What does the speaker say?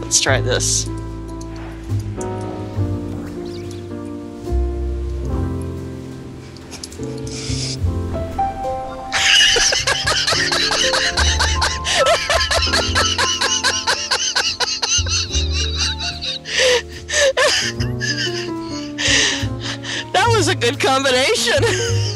Let's try this. That was a good combination.